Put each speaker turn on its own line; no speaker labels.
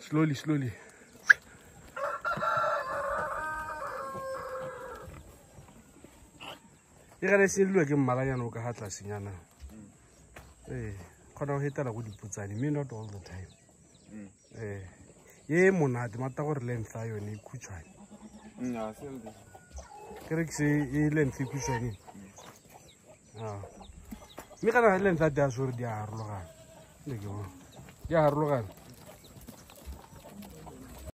Slowly, slowly. You gotta see look at Malayan or Hatla Signana. Kono hitala go diputsane me not all the time. Ye monate mata gore length ayo ne khutshwane. Kere se e length e khutshwane. Me kana length a dia sore dia harologana. Le ke bona. Dia harologana.